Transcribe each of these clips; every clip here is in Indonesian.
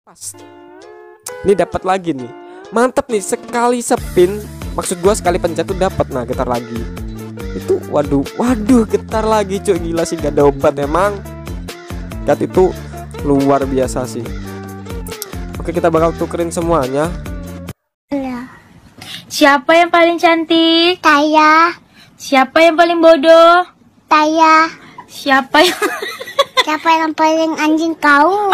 Pas. Ini dapat lagi nih. Mantap nih, sekali spin, maksud gua sekali pencet tuh dapat. Nah, getar lagi. Itu waduh, getar lagi cuy. Gila sih, gak ada obat emang. Gat itu luar biasa sih. Oke, kita bakal tukerin semuanya. Siapa yang paling cantik? Saya. Siapa yang paling bodoh? Saya. Siapa yang paling anjing kau?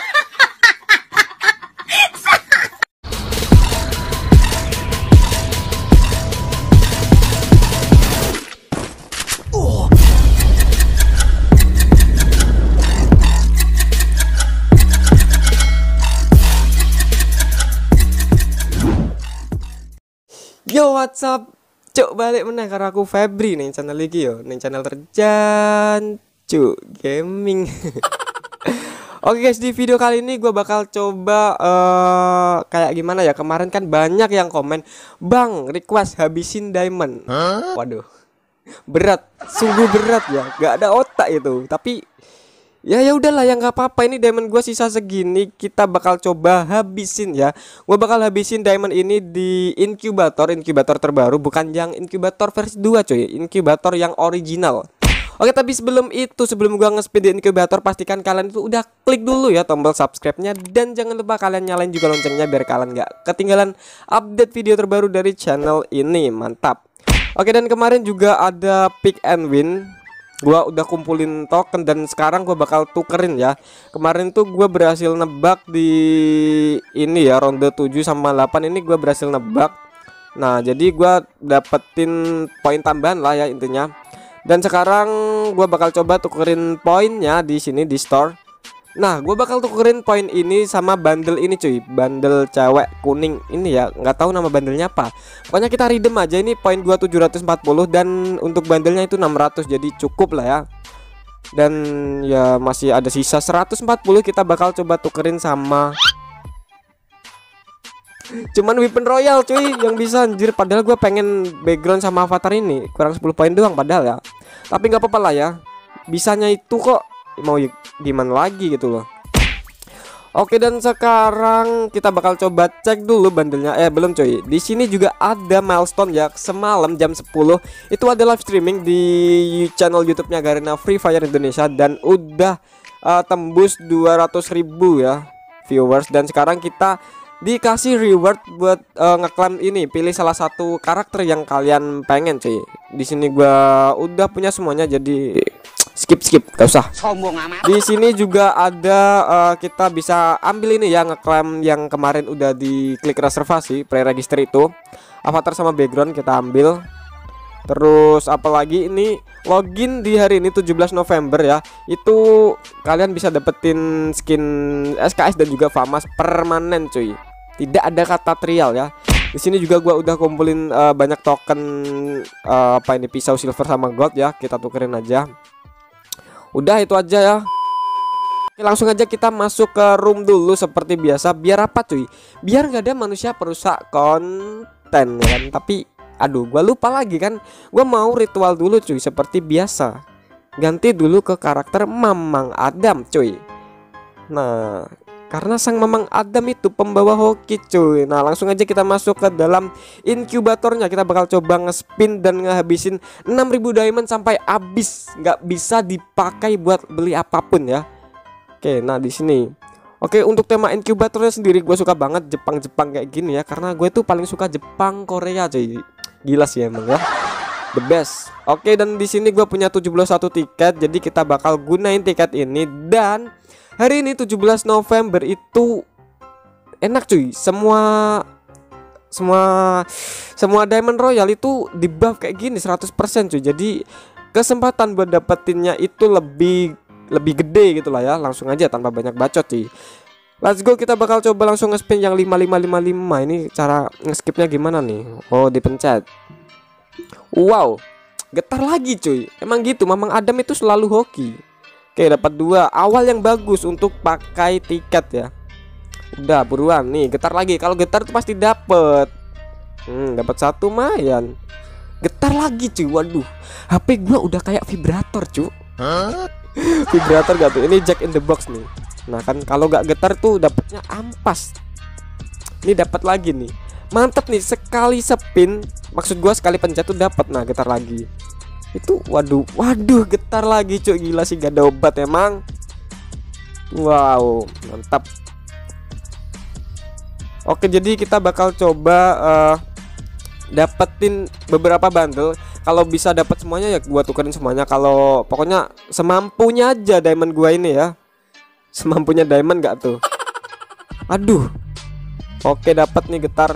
Yo, what's up? Cuk, balik meneh karo aku Febri nih channel iki yo, ning channel Terjancu Gaming. Oke guys, di video kali ini gue bakal coba kayak gimana ya. Kemarin kan banyak yang komen, "Bang, request habisin diamond." Waduh. Berat, sungguh berat ya. Gak ada otak itu. Tapi ya udahlah, ya nggak apa-apa. Ini diamond gue sisa segini, kita bakal coba habisin ya. Gue bakal habisin diamond ini di inkubator terbaru, bukan yang inkubator versi 2 coy, inkubator yang original. Oke, tapi sebelum gua nge-speed di inkubator, pastikan kalian itu udah klik dulu ya tombol subscribe-nya, dan jangan lupa kalian nyalain juga loncengnya biar kalian nggak ketinggalan update video terbaru dari channel ini. Mantap. Oke, dan kemarin juga ada pick and win. Gua udah kumpulin token dan sekarang gua bakal tukerin ya. Kemarin tuh gua berhasil nebak di ini ya, ronde 7 sama 8 ini gua berhasil nebak. Nah, jadi gua dapetin poin tambahan lah ya intinya. Dan sekarang gua bakal coba tukerin poinnya di sini di store. Nah, gua bakal tukerin poin ini sama bundle ini cuy, bundle cewek kuning ini ya. Nggak tahu nama bandelnya apa. Pokoknya kita redeem aja. Ini poin gua 740 dan untuk bandelnya itu 600, jadi cukup lah ya. Dan ya masih ada sisa 140, kita bakal coba tukerin sama cuman weapon royal cuy yang bisa anjir. Padahal gue pengen background sama avatar ini, kurang 10 poin doang padahal ya. Tapi nggak apa-apa lah ya, bisanya itu kok, mau gimana lagi gitu loh. Oke, dan sekarang kita bakal coba cek dulu bandelnya. Belum coy. Di sini juga ada milestone ya. Semalam jam 10 itu ada live streaming di channel YouTube-nya Garena Free Fire Indonesia dan udah tembus 200.000 ya viewers. Dan sekarang kita dikasih reward buat ngeklaim ini, pilih salah satu karakter yang kalian pengen cuy. Di sini gua udah punya semuanya, jadi skip gak usah. Sombong amat. Di sini juga ada kita bisa ambil ini ya, ngeklaim yang kemarin udah diklik reservasi pre-register itu. Avatar sama background kita ambil. Terus apalagi ini login di hari ini 17 November ya. Itu kalian bisa dapetin skin SKS dan juga FAMAS permanen cuy. Tidak ada kata trial ya. Di sini juga gua udah kumpulin banyak token apa ini, pisau silver sama gold ya. Kita tukerin aja. Udah itu aja ya. Oke, langsung aja kita masuk ke room dulu seperti biasa. Biar apa cuy? Biar nggak ada manusia perusak konten ya kan. Tapi aduh, gua lupa lagi kan. Gua mau ritual dulu cuy seperti biasa. Ganti dulu ke karakter Mamang Adam cuy. Nah, karena sang Mamang Adam itu pembawa hoki cuy. Nah, langsung aja kita masuk ke dalam inkubatornya. Kita bakal coba nge-spin dan ngehabisin 6.000 diamond sampai habis. Nggak bisa dipakai buat beli apapun ya. Oke, nah di sini. Oke, untuk tema inkubatornya sendiri gue suka banget Jepang kayak gini ya. Karena gue tuh paling suka Jepang, Korea cuy. Gila sih emang ya. The best. Oke, dan di sini gue punya 71 tiket. Jadi kita bakal gunain tiket ini. Dan hari ini 17 November itu enak cuy. Semua Diamond Royal itu di buff kayak gini 100% cuy. Jadi kesempatan buat dapetinnya itu lebih gede gitu lah ya. Langsung aja tanpa banyak bacot cuy. Let's go, kita bakal coba langsung nge-spin yang 5555. Ini cara nge-skipnya gimana nih? Oh, dipencet. Wow, getar lagi cuy. Emang gitu, Mamang Adam itu selalu hoki. Oke, dapat 2 awal yang bagus untuk pakai tiket ya. Udah buruan nih, getar lagi. Kalau getar tuh pasti dapet. Dapat 1 lumayan. Getar lagi cuy. Waduh, HP gua udah kayak vibrator cuy. Vibrator gak tuh? Ini jack in the box nih. Nah kan kalau nggak getar tuh dapatnya ampas. Ini dapat lagi nih. Mantap nih, sekali spin, maksud gua sekali pencet tuh dapat. Nah getar lagi. Itu waduh getar lagi cuy, gila sih, gak ada obat emang. Wow, mantap. Oke, jadi kita bakal coba dapetin beberapa bundle. Kalau bisa dapat semuanya ya gua tukerin semuanya. Kalau pokoknya semampunya aja diamond gua ini ya. Semampunya diamond gak tuh? Aduh. Oke, dapat nih getar.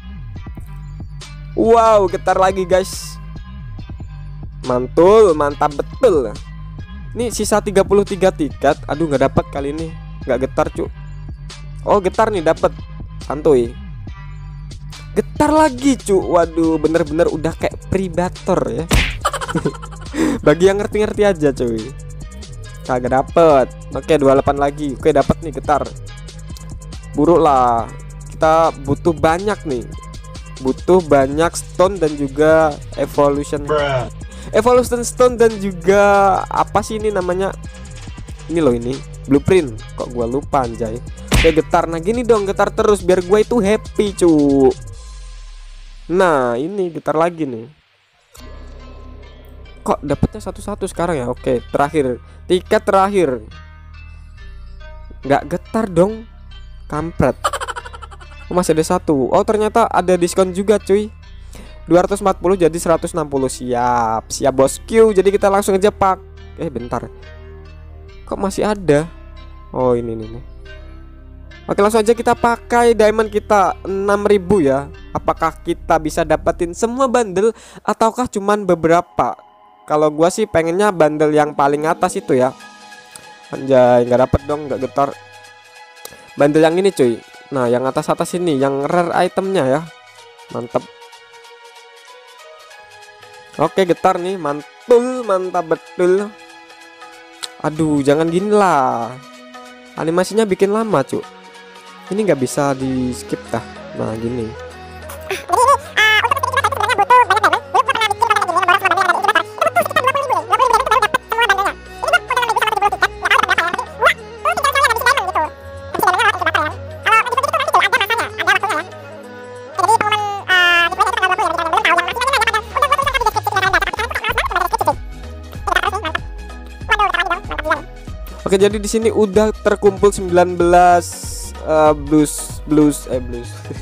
Wow, getar lagi guys. Mantul, mantap betul. Ini sisa 33 tiket. Aduh, nggak dapat kali ini. Nggak getar cu. Oh getar nih, dapat. Santuy. Getar lagi cu. Waduh, bener-bener udah kayak predator ya. Bagi yang ngerti-ngerti aja cuy. Kagak dapet. Oke, 28 lagi. Oke, dapat nih getar. Buruk lah. Kita butuh banyak nih. Butuh banyak stone dan juga evolution stone dan juga apa sih ini namanya? Ini loh, ini blueprint. Kok gua lupa anjay. Oke, getar. Nah gini dong, getar terus biar gua itu happy cu. Nah ini getar lagi nih. Kok dapetnya satu-satu sekarang ya? Oke, terakhir, tiket terakhir. Nggak getar dong, kampret. Oh, masih ada satu. Oh ternyata ada diskon juga cuy. 240 jadi 160. Siap bosku. Jadi kita langsung aja pak. Bentar. Kok masih ada? Oh ini nih. Oke, langsung aja kita pakai diamond kita 6000 ya. Apakah kita bisa dapetin semua bundle ataukah cuman beberapa? Kalau gua sih pengennya bundle yang paling atas itu ya. Anjay, nggak dapet dong, nggak getar. Bundle yang ini cuy. Nah yang atas-atas ini, yang rare itemnya ya. Mantap. Oke, getar nih, mantul, mantap betul. Aduh, jangan gini lah. Animasinya bikin lama cu. Ini nggak bisa di skip dah. Nah gini. Oke, jadi di sini udah terkumpul 19 blues 19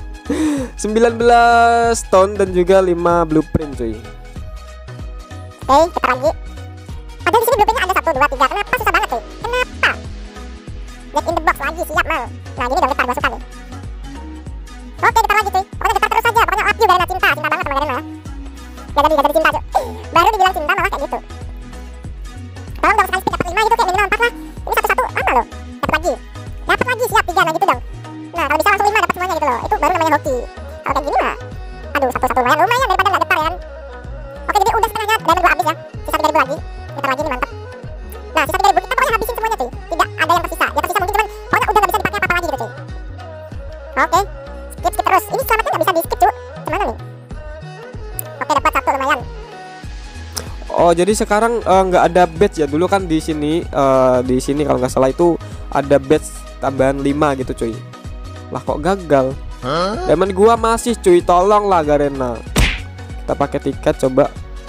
stone dan juga 5 blueprint cuy. Oke, kita lagi. Padahal di sini blueprintnya ada 1, 2, 3. Kenapa susah banget cuy? Kenapa? Get in the box lagi, siap mal. Nah gini dong getar, gua suka nih. Oke, getar lagi cuy. Pokoknya getar terus aja. Pokoknya love you Garena, cinta banget sama Garena. Gak jadi cinta cuy. Baru dibilang cinta malah kayak gitu. Tolong dong sekali speed dapat 5 gitu, kayak minimal 4 lah. Ini satu-satu lama loh. Dapat lagi siap 3, nah gitu dong. Nah kalau bisa langsung 5 dapat semuanya gitu loh. Itu baru namanya hoki. Kalau kayak gini mah, aduh satu-satu lumayan daripada nggak getar ya kan. Oke, jadi udah setengahnya diamond gua habis ya. Sisa 3000 lagi. Getar lagi nih, mantap. Nah sisa 3000 kita pokoknya habisin semuanya cuy. Tidak ada yang tersisa. Yang tersisa mungkin cuman pokoknya udah nggak bisa dipakai apa-apa lagi gitu cuy. Oke, skip terus. Ini selamatnya nggak bisa di skip cuy. Gimana nih? Oke, dapat 1 lumayan. Oh jadi sekarang nggak ada badge ya. Dulu kan di sini kalau nggak salah itu ada badge tambahan 5 gitu cuy. Lah kok gagal? Diamond gua masih cuy, tolong lah Garena. Kita pakai tiket coba.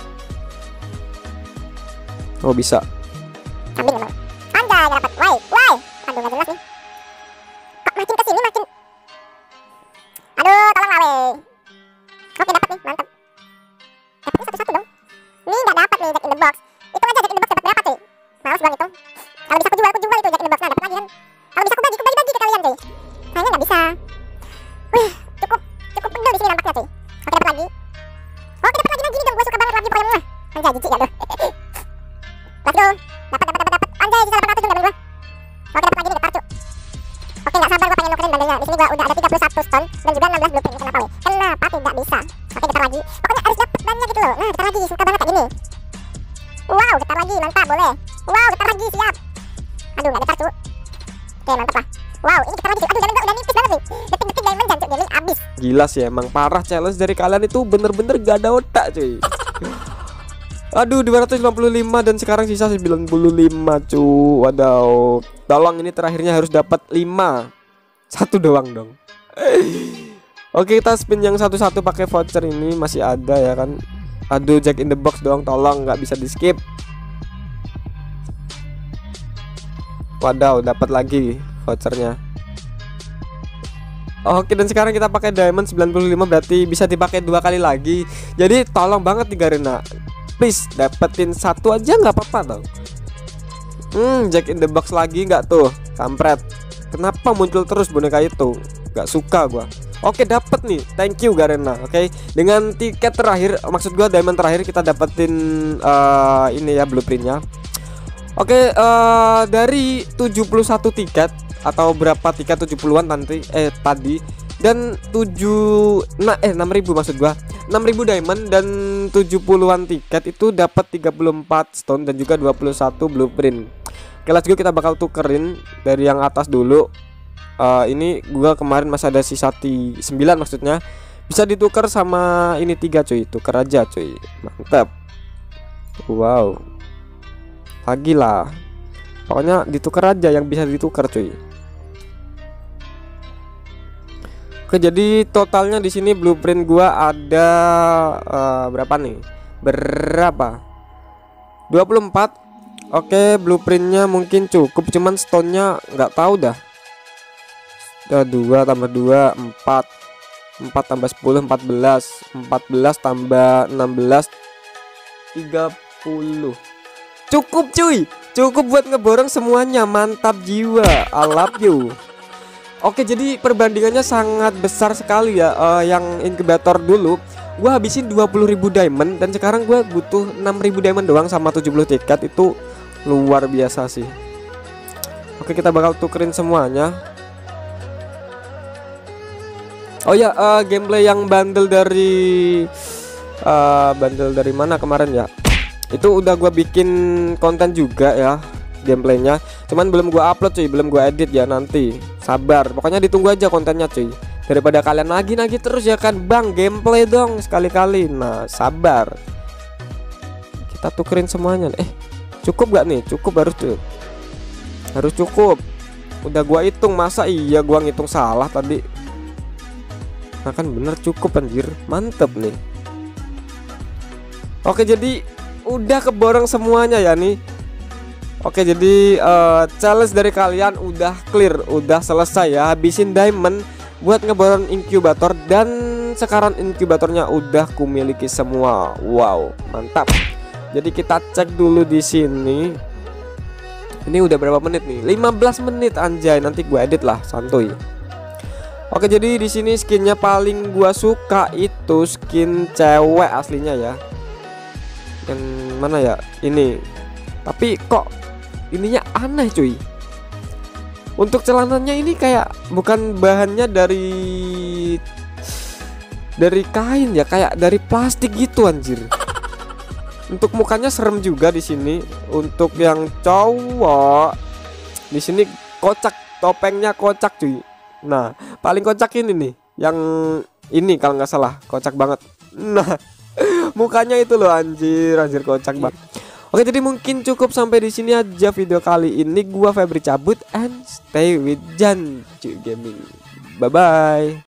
Oh bisa. Ambil emang. Anjay, gak dapat. Why? Aduh, gak jelas nih. Kok makin kesini makin. Aduh, tolong lah weh. Oke, dapat nih, mantap. Dapatnya satu-satu dong. Nih gak dapat nih Jack in the Box. Hitung aja Jack in the Box dapat berapa cuy. Males gua ngitung. Kalau bisa aku jual itu Jack in the Box. Nah dapat lagi kan. Kalau bisa aku bagi ke kalian cuy. Kayaknya gak bisa. Wih, cukup penuh di sini nampaknya cuy. Oke, dapat lagi. Oke, dapat lagi. Nah gini dong, gua suka banget lagi pokoknya. Anjay, jijik ya tuh. Let's go. Dapat. Anjay, sisa 800 dong dapat gua. Oke, dapat lagi nih getar cuy. Oke, gak sabar gua pengen nukerin bundlenya. Di sini gua udah ada 31 stone dan juga 16 blueprint. Kenapa weh? Kenapa tidak bisa? Oke, getar lagi. Pokoknya harus dapat banyak gitu loh. Nah, getar lagi, suka banget kayak gini. Wow, getar lagi, mantap, boleh. Wow, getar lagi, siap. Aduh, gak getar cuy. Oke, mantap lah. Wow, ini getar lagi cuy. Aduh, diamond gua udah nipis banget nih. Detik-detik diamond jancuk gaming abis. Gila sih emang, parah challenge dari kalian itu bener-bener gak ada otak cuy. Aduh 255 dan sekarang sisa 95 cu. Wadaw. Tolong ini terakhirnya harus dapat 5. Satu doang dong. Oke kita spin yang satu-satu pakai voucher ini masih ada ya kan. Aduh Jack in the Box doang, tolong nggak bisa di skip. Wadaw dapat lagi vouchernya. Oke dan sekarang kita pakai diamond 95 berarti bisa dipakai 2 kali lagi. Jadi tolong banget nih Garena, please dapetin satu aja nggak apa-apa dong. Jack in the Box lagi nggak tuh, kampret. Kenapa muncul terus boneka itu? Gak suka gua. Oke dapet nih, thank you Garena. Oke dengan tiket terakhir, maksud gua diamond terakhir kita dapetin ini ya blueprintnya. Oke dari 71 tiket atau berapa tiket 70-an tadi dan 6.000 maksud gua 6.000 diamond dan 70-an tiket itu dapat 34 stone dan juga 21 blueprint. Oke let's go, kita bakal tukerin dari yang atas dulu. Ini gua kemarin masih ada sisa 9 maksudnya. Bisa ditukar sama ini 3 cuy. Tukar aja cuy. Mantap. Wow. Lagi lah. Pokoknya ditukar aja yang bisa ditukar cuy. Oke jadi totalnya di sini blueprint gua ada berapa nih? Berapa? 24. Oke blueprintnya mungkin cukup, cuman stone-nya nggak tahu dah. 2 tambah 2 4 tambah 10 14 tambah 16 30. Cukup cuy, cukup buat ngeborong semuanya. Mantap jiwa, I love you. Oke jadi perbandingannya sangat besar sekali ya. Yang inkubator dulu gua habisin 20.000 diamond dan sekarang gua butuh 6.000 diamond doang sama 70 tiket. Itu luar biasa sih. Oke kita bakal tukerin semuanya. Oh ya gameplay yang bandel dari mana kemarin ya, itu udah gua bikin konten juga ya gameplaynya, cuman belum gua upload cuy, belum gua edit ya, nanti sabar, pokoknya ditunggu aja kontennya cuy, daripada kalian nagih terus ya kan bang, gameplay dong sekali-kali. Nah sabar, kita tukerin semuanya. Cukup gak nih? Cukup harus tuh, harus cukup. Udah gua hitung, masa iya gua ngitung salah tadi. Nah kan bener cukup anjir, mantep nih. Oke jadi udah keborong semuanya ya nih. Oke jadi challenge dari kalian udah clear, udah selesai ya. Habisin diamond buat ngeborong inkubator dan sekarang inkubatornya udah kumiliki semua. Wow mantap. Jadi kita cek dulu di sini. Ini udah berapa menit nih? 15 menit anjay, nanti gue edit lah santuy. Oke jadi di sini skinnya paling gua suka itu skin cewek aslinya ya. Yang mana ya? Ini. Tapi kok ininya aneh cuy. Untuk celananya ini kayak bukan bahannya dari kain ya, kayak dari plastik gitu anjir. Untuk mukanya serem juga di sini. Untuk yang cowok di sini kocak, topengnya kocak cuy. Nah paling kocak ini nih, yang ini kalau nggak salah kocak banget. Nah mukanya itu loh anjir kocak banget. Oke jadi mungkin cukup sampai di sini aja video kali ini. Gua Febri cabut and stay with Jancu Gaming. Bye bye.